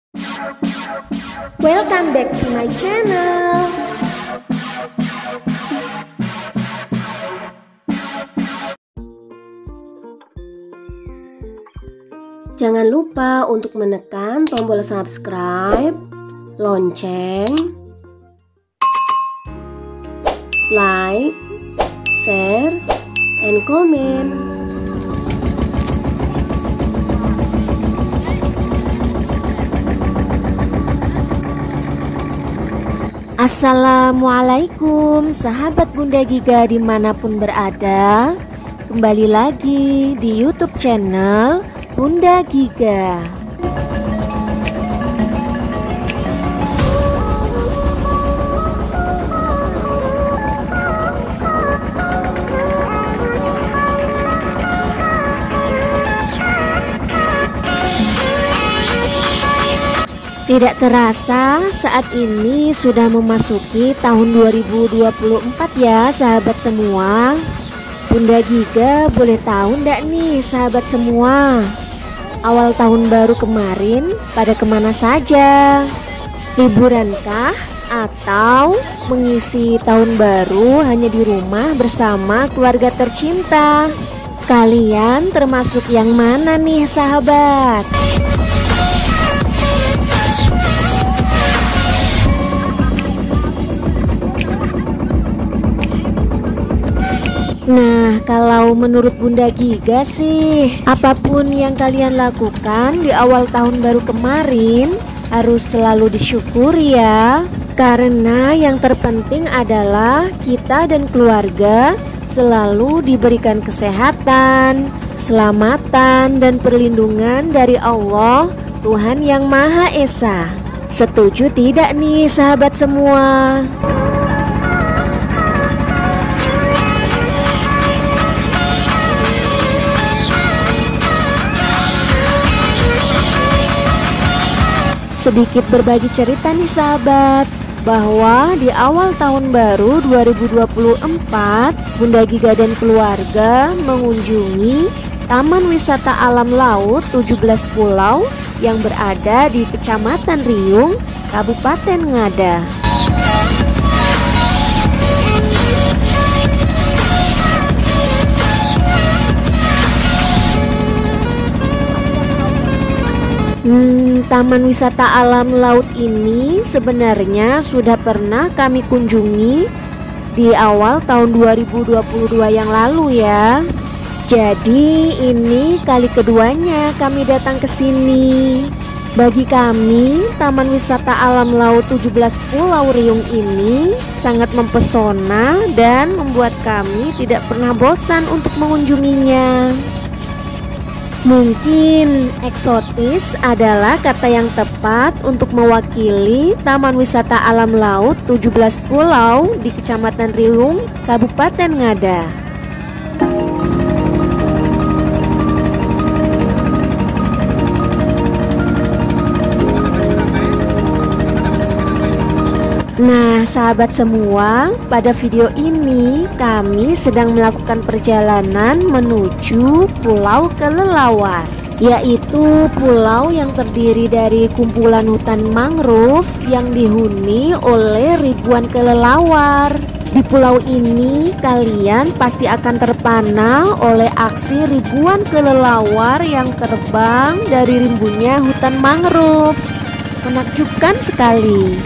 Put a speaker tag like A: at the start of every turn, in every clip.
A: Welcome back to my channel. Jangan lupa untuk menekan tombol subscribe, lonceng, like, share, and comment. Assalamualaikum sahabat Bunda Giga dimanapun berada. Kembali lagi di YouTube channel Bunda Giga. Tidak terasa saat ini sudah memasuki tahun 2024 ya sahabat semua. Bunda Giga boleh tahu ndak nih sahabat semua, awal tahun baru kemarin pada kemana saja? Liburankah atau mengisi tahun baru hanya di rumah bersama keluarga tercinta? Kalian termasuk yang mana nih sahabat? Nah, kalau menurut Bunda Giga sih, apapun yang kalian lakukan di awal tahun baru kemarin harus selalu disyukuri ya. Karena yang terpenting adalah kita dan keluarga selalu diberikan kesehatan, keselamatan, dan perlindungan dari Allah, Tuhan Yang Maha Esa. Setuju tidak nih sahabat semua? Sedikit berbagi cerita nih sahabat, bahwa di awal tahun baru 2024 Bunda Giga dan keluarga mengunjungi Taman Wisata Alam Laut 17 Pulau yang berada di Kecamatan Riung, Kabupaten Ngada. Taman wisata alam laut ini sebenarnya sudah pernah kami kunjungi di awal tahun 2022 yang lalu ya. Jadi ini kali keduanya kami datang ke sini. Bagi kami, Taman Wisata Alam Laut 17 Pulau Riung ini sangat mempesona dan membuat kami tidak pernah bosan untuk mengunjunginya. Mungkin eksotis adalah kata yang tepat untuk mewakili Taman Wisata Alam Laut 17 Pulau di Kecamatan Riung, Kabupaten Ngada. Nah sahabat semua, pada video ini kami sedang melakukan perjalanan menuju Pulau Kelelawar, yaitu pulau yang terdiri dari kumpulan hutan mangrove yang dihuni oleh ribuan kelelawar. Di pulau ini kalian pasti akan terpana oleh aksi ribuan kelelawar yang terbang dari rimbunnya hutan mangrove. Menakjubkan sekali.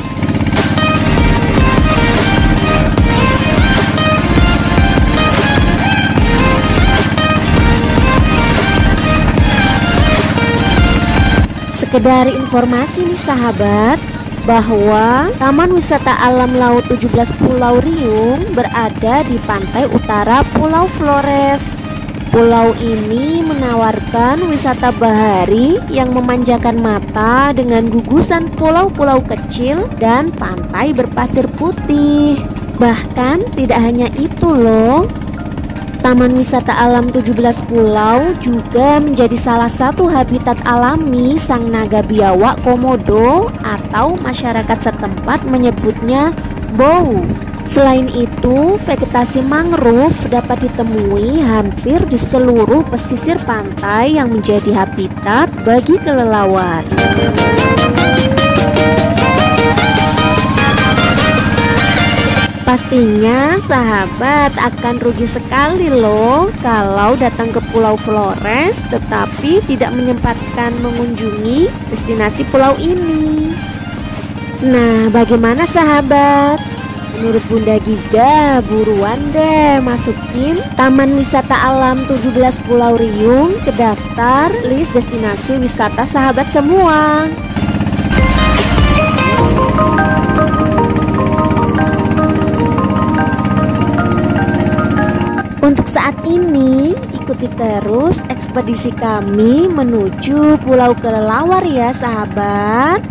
A: Sekedar informasi nih sahabat, bahwa Taman Wisata Alam Laut 17 Pulau Riung berada di pantai utara Pulau Flores. Pulau ini menawarkan wisata bahari yang memanjakan mata dengan gugusan pulau-pulau kecil dan pantai berpasir putih. Bahkan tidak hanya itu loh, Taman Wisata Alam 17 Pulau juga menjadi salah satu habitat alami sang naga biawak komodo atau masyarakat setempat menyebutnya bou. Selain itu, vegetasi mangrove dapat ditemui hampir di seluruh pesisir pantai yang menjadi habitat bagi kelelawar. Pastinya sahabat akan rugi sekali loh kalau datang ke Pulau Flores tetapi tidak menyempatkan mengunjungi destinasi pulau ini. Nah, bagaimana sahabat? Menurut Bunda Giga, buruan deh masukin Taman Wisata Alam 17 Pulau Riung ke daftar list destinasi wisata sahabat semua. Untuk saat ini, ikuti terus ekspedisi kami menuju Pulau Kelelawar ya sahabat.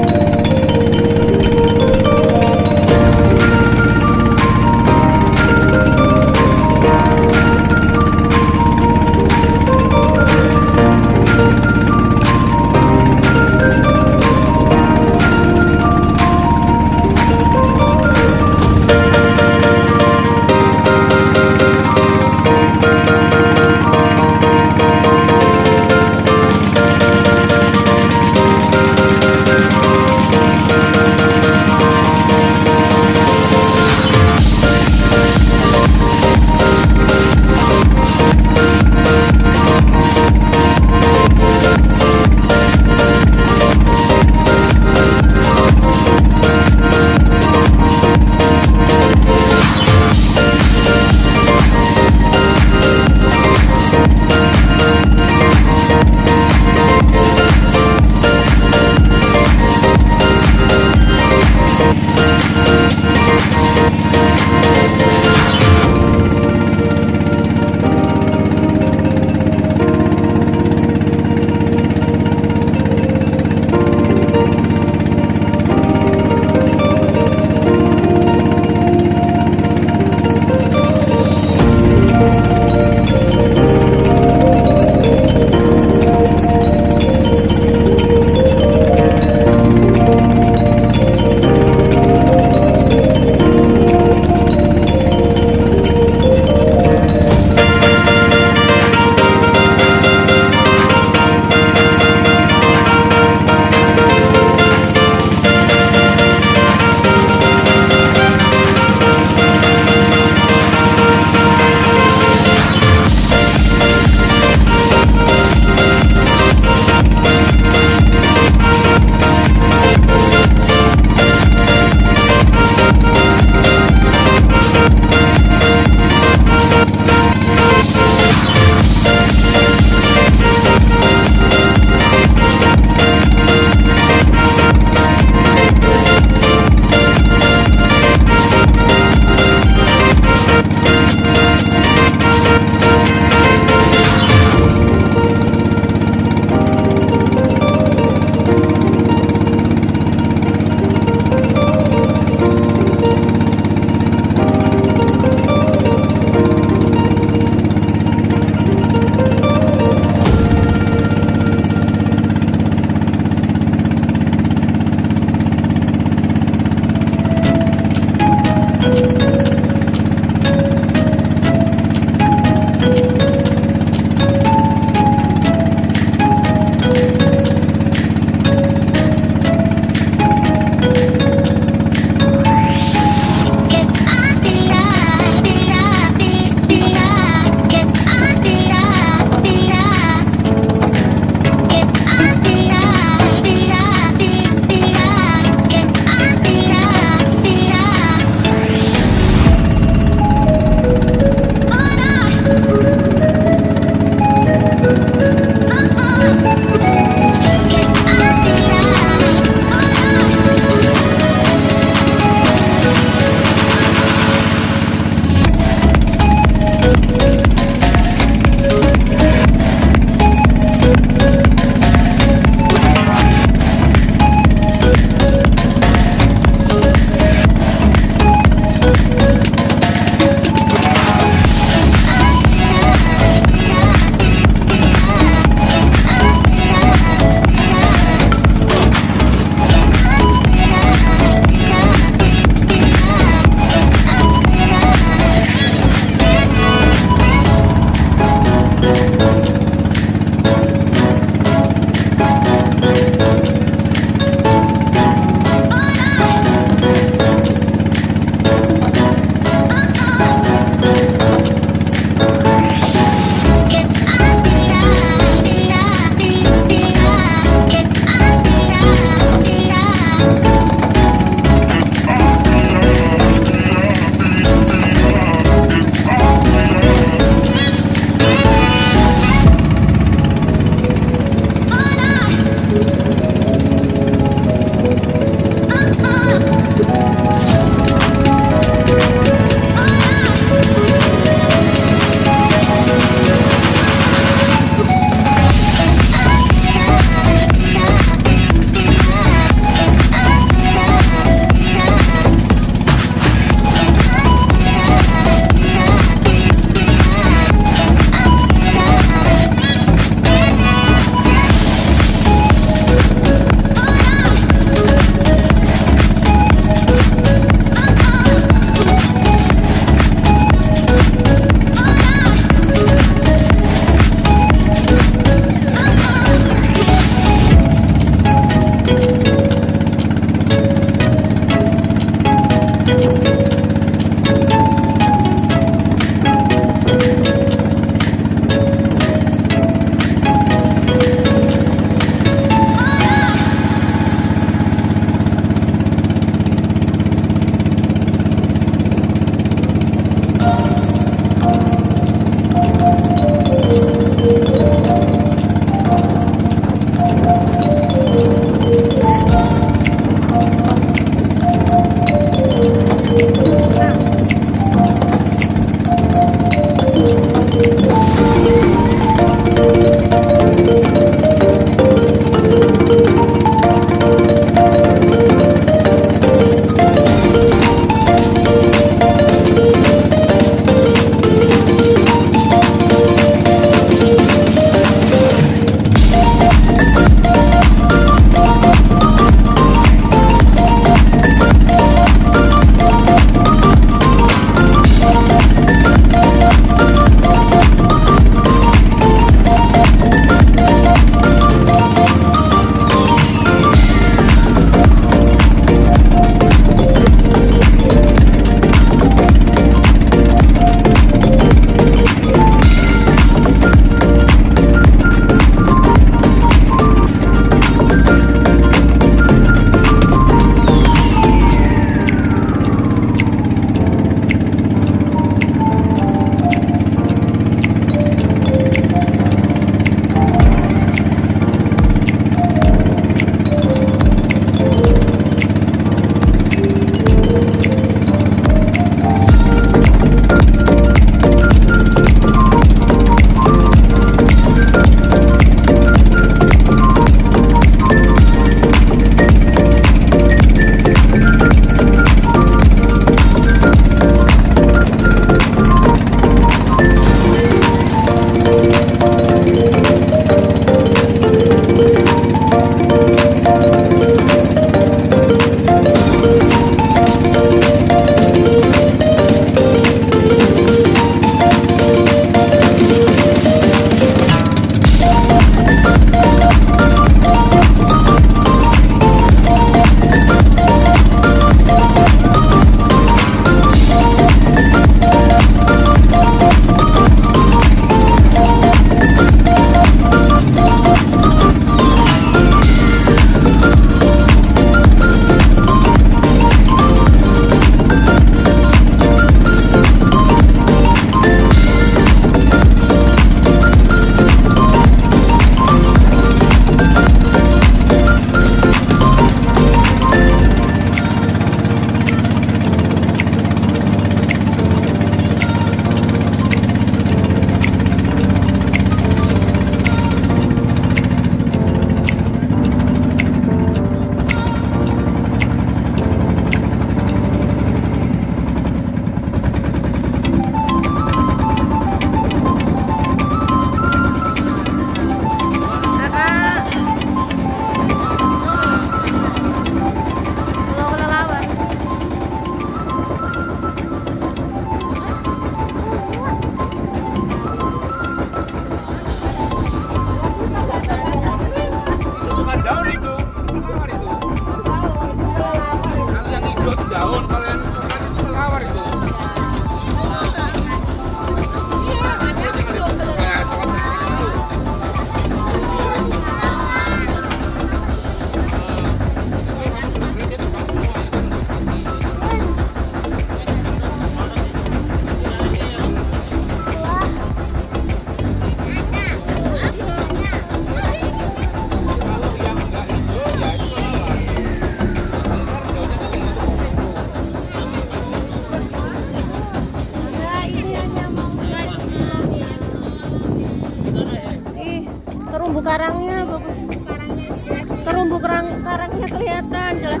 A: bagus. Terumbu karangnya kelihatan jelas.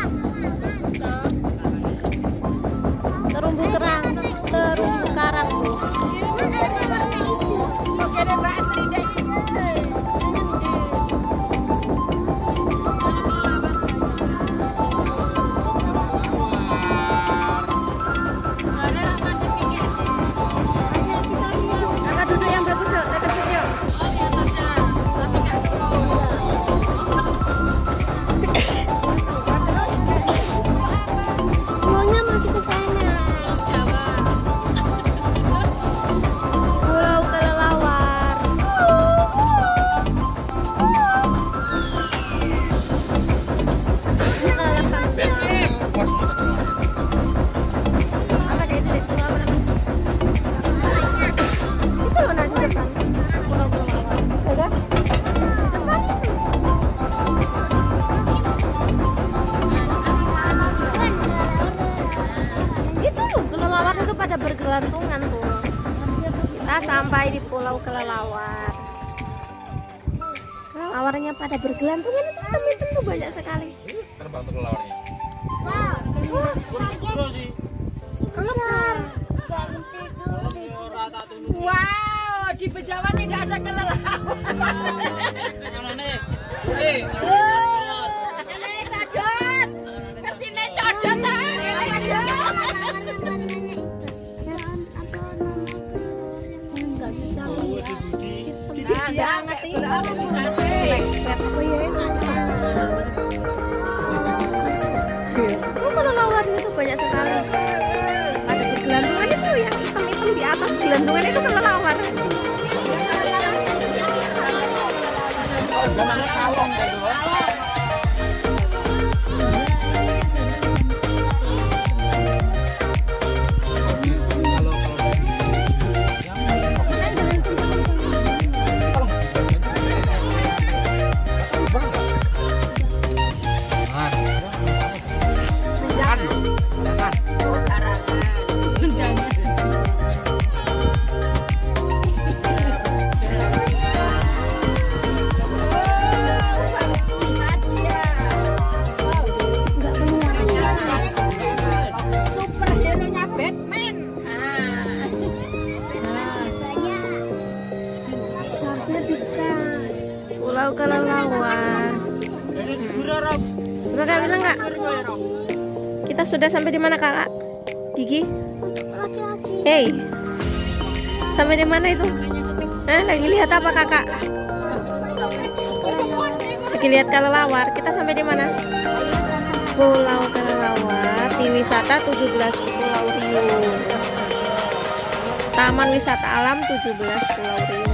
A: Terumbu karang tuh. Kakak duduk yang bagus yuk, dekat situ yuk. Pulaunya masih ke sana. Pulau Kelelawar. Apa deh itu? Pulau apa namanya? Itu loh nanti depan. Pulau Kelelawar. Enggak? Itu loh, kelelawar itu pada bergelantungan tuh. Kita sampai di Pulau Kelelawar. Kelelawarnya pada bergelantungan itu teman-teman tuh banyak sekali.
B: Terbang tuh kelawarnya.
C: Wow, di Bejawa tidak ada kelelawar. Ini cadot. Ketine cadot ta. Enggak bisa lihat. Dia ngerti bisa
A: Kelelawar itu banyak sekali. Ada bergelantungan itu yang hitam-hitam di atas gelantungan itu kelelawar.
C: superhero-nya Batman.
A: Pulau Kelelawar. Coba kak bilang kak, kita sudah sampai di mana kakak? Gigi? Hey, sampai di mana itu? Lagi lihat apa kakak? Lagi lihat kelelawar. Kita sampai di mana? Pulau Kelelawar di wisata 17 Pulau Riung. Taman Wisata Alam 17 Pulau Riung.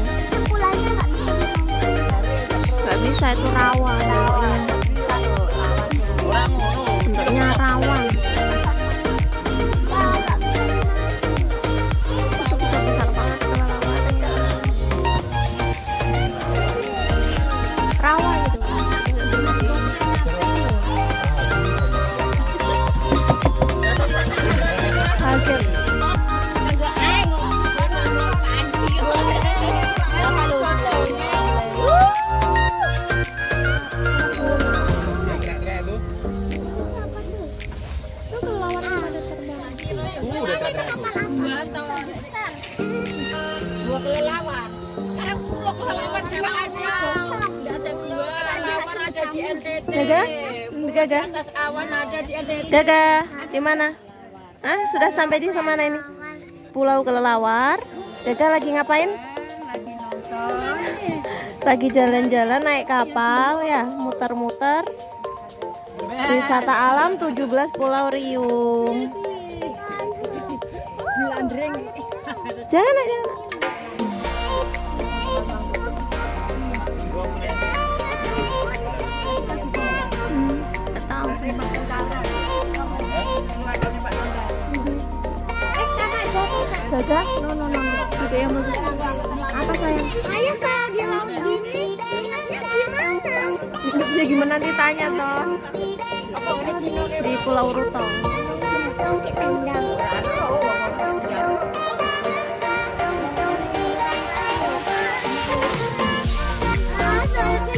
A: Gak bisa, itu rawa. Bentuknya rawa. Besar banget kelelawarnya. Rawa gitu. Kaget.
C: Dua kelelawar. Sekarang pulau kelelawar juga ada. Ada dua kelelawar ada di NTT.
A: Dadah? Dadah?
C: Atas awan ada di NTT.
A: Dadah, di mana? Sudah sampai di mana ini? Pulau Kelelawar. Dadah lagi ngapain?
C: Lagi nonton.
A: Lagi jalan-jalan naik kapal ya, muter-muter. Wisata alam 17 Pulau Riung. Jangan. Dadah? No. Itu yang mau apa sayang?
D: Ayo kalau di laut gini, gimana?
A: Ya gimana ditanya toh? Di Pulau Rutong.
D: Kita undang.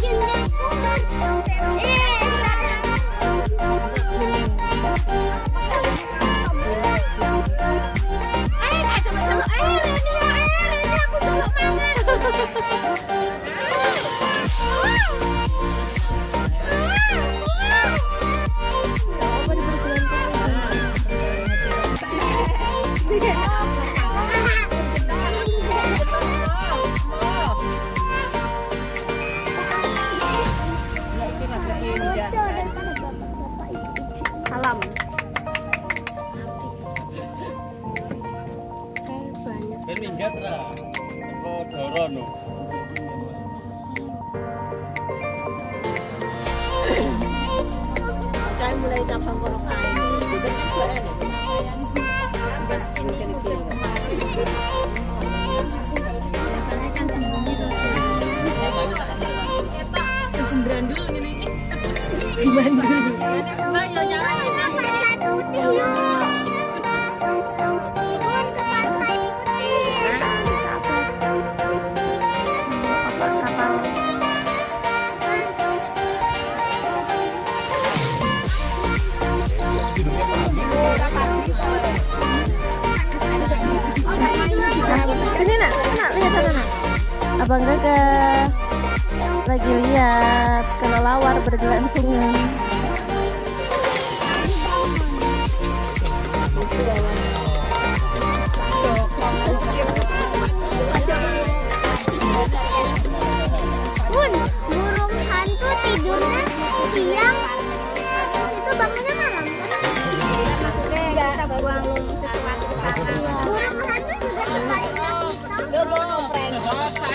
A: Abang Gaga lagi lihat kelelawar bergelantungan.
D: Bun, burung hantu tidurnya siang, itu bangunnya malam.
A: Enggak, buang sesuatu ke sana.
D: Burung hantu juga kembali ke kita.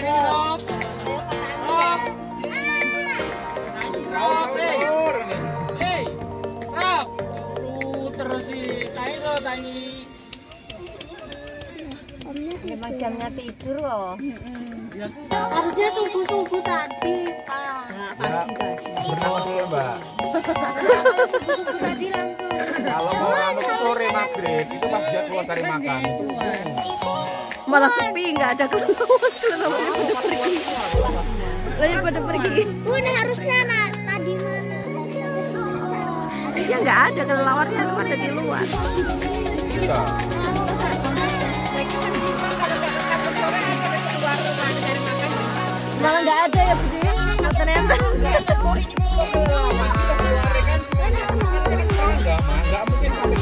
A: Memang jamnya tidur loh.
D: Harusnya subuh-subuh tadi, Pak.
B: Bernama dulu, Mbak.
D: Subuh-subuh tadi langsung.
B: Kalau mau anu sore maghrib itu pas dia keluar dari makan.
A: Malah sepi, nggak ada kelelawar pada pergi. Lagi pada pergi.
D: Bun, harusnya tadi mana?
A: Ya nggak ada kelelawarnya, pada di luar.
B: Iya.
A: Malah nggak ada ya Budi? Ternyata.
B: Enggak mungkin sampai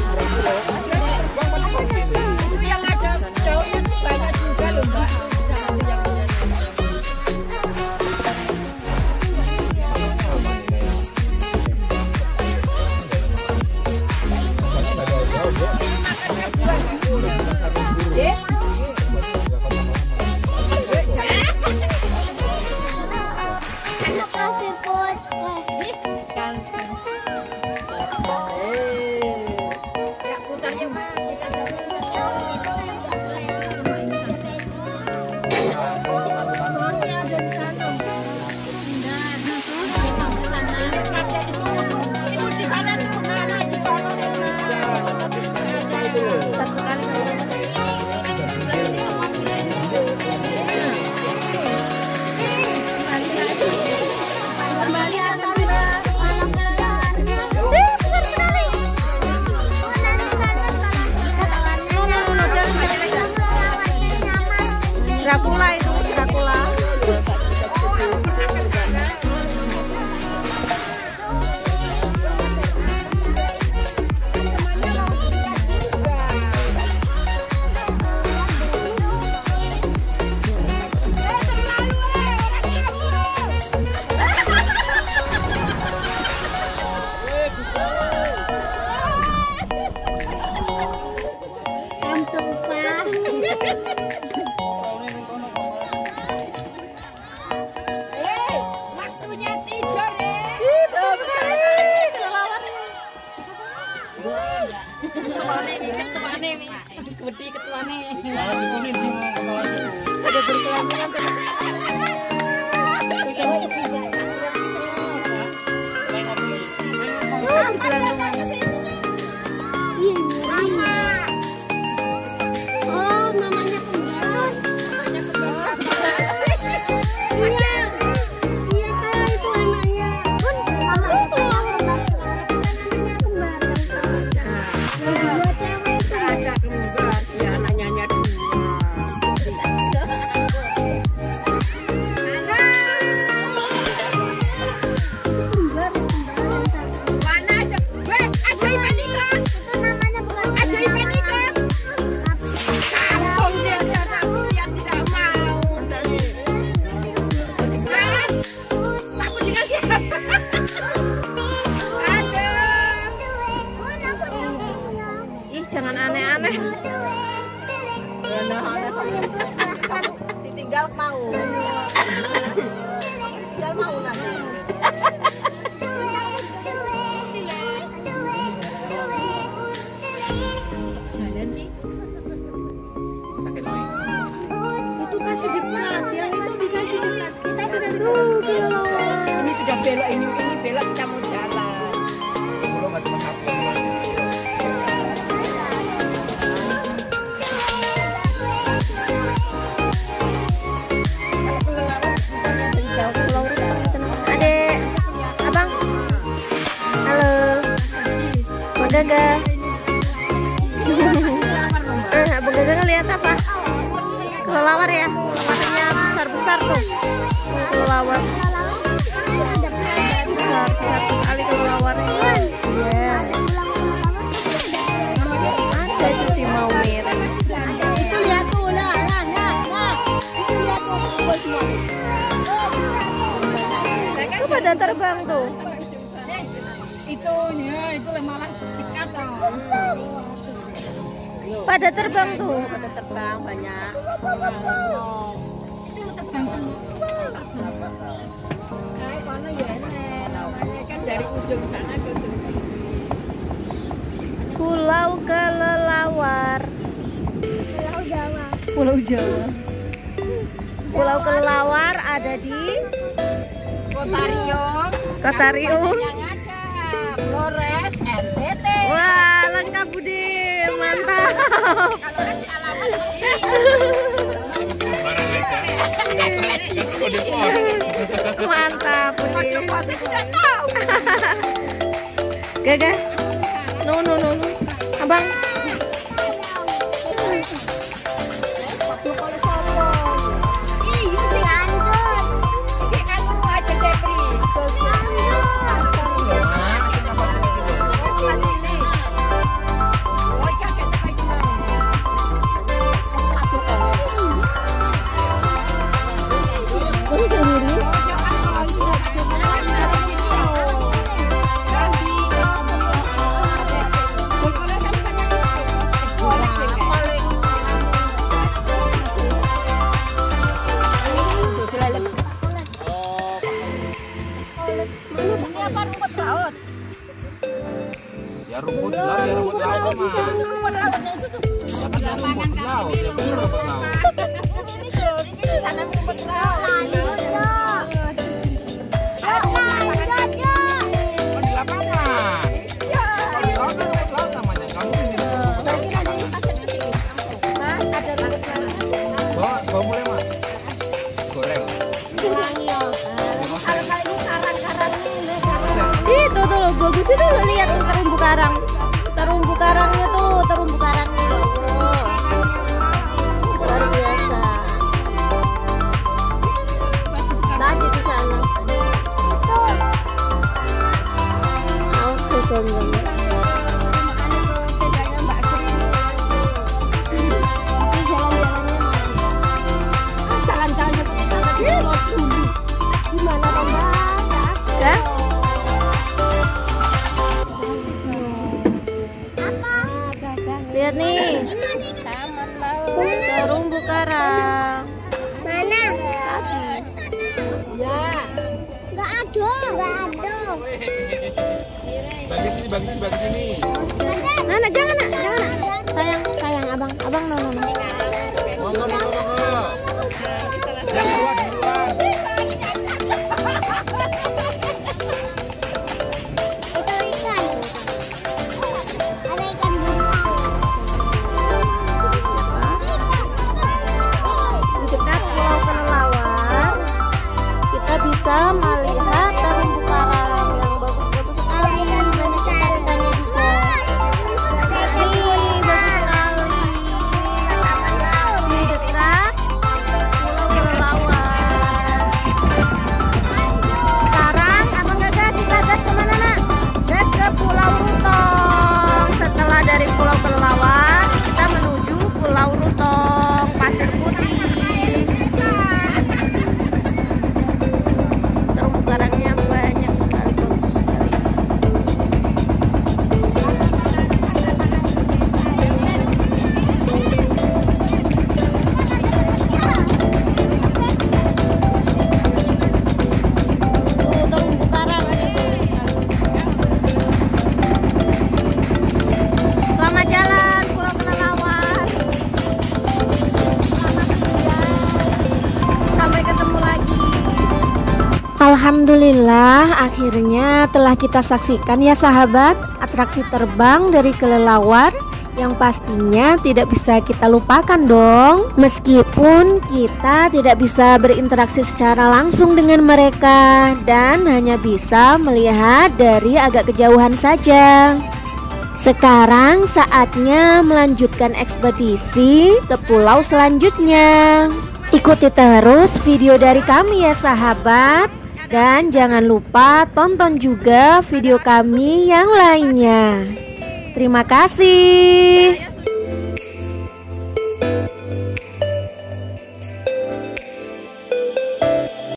C: Itu yang ada daunnya tuh banyak juga loh Mbak. Bisa nanti yang
D: Kasih pot.
A: Dracula itu, Dracula.
C: waktunya tidur ya. Ketuane iki, ketuane iki. Aduh gede ketuane.
A: Ada berkelanjutan terus.
D: Oh, namanya kembar. Iya, kayak itu anaknya. Bun, mama itu namanya kembar. Dua cewek itu.
C: Ada kembar, ya anaknya dua. Mana aja? Weh, ajaiban ikan.
D: Itu namanya bukan
C: Ajaiban ikan. Kampung dia anak yang tidak mau. Mas, takut dengan siapa?
A: Ih, jangan aneh-aneh.
C: Ditinggal mau. Tinggal mau nanti. udah belok ini belok kita mau jalan.
B: Pulau nggak cuma satu.
A: Adek, abang, halo, mau Gaga. Abang Gaga ngeliat apa? Kelelawar ya, matanya besar-besar tuh. Kelelawar. Besar sekali kelelawarnya. Iya. Ada si Maumir.
C: Itu lihat tuh, nah. Itu lihat tuh, kumpul semua.
A: Itu pada terbang tuh.
C: Itu malah dekat toh.
A: Pada terbang tuh.
C: Pada terbang banyak. Itu lu terbang semua. Mana ya namanya kan dari ujung sana ke ujung sini.
A: Pulau Kelelawar. Pulau Jawa. Pulau Kelelawar ada di Kota Riung.
C: Yang ada Flores NTT.
A: Wah, lengkap Budi, mantap.
C: Kalau di alamat
B: Mana mereka? Kode pos.
A: Mantap Budi.
C: pasti tidak tahu.
A: Gaga. No. Abang.
B: Ya rumput laut, ya rumput laut mah.
C: Rumput lautnya itu tuh.
B: Ya kan ya rumput laut, ya bener rumput laut.
C: Ini tanam rumput laut.
B: Oh, di lapangan. Kalau di laut kan rumput laut namanya. Kamu ini rumput laut di lapangan.
C: Mas, ada rumput laut.
B: Bawa mulai mas. Goreng.
A: Itu tuh loh, bagus itu loh, lihat tuh terumbu karang. Terumbu karangnya tuh, terumbu karangnya loh. Luar biasa. Tadi di sana. Oke, bangga. Ya? Lihat nih, terumbu karang.
D: Mana?
C: Ya.
D: Nggak ada.
B: Bagi sini.
A: Nah, jangan nak. Sayang, abang, no.
B: Monggo. Yang duluan.
D: Itu ikan. Ada ikan
A: Di dekat Pulau Kelelawar, kita bisa melihat terumbu karang yang bagus-bagus sekali. Banyak ikan-ikannya juga. Ih, bagus sekali. Alhamdulillah, akhirnya telah kita saksikan ya sahabat, atraksi terbang dari kelelawar yang pastinya tidak bisa kita lupakan dong. Meskipun kita tidak bisa berinteraksi secara langsung dengan mereka dan hanya bisa melihat dari agak kejauhan saja. Sekarang saatnya melanjutkan ekspedisi ke pulau selanjutnya. Ikuti terus video dari kami ya sahabat. Dan jangan lupa tonton juga video kami yang lainnya. Terima kasih.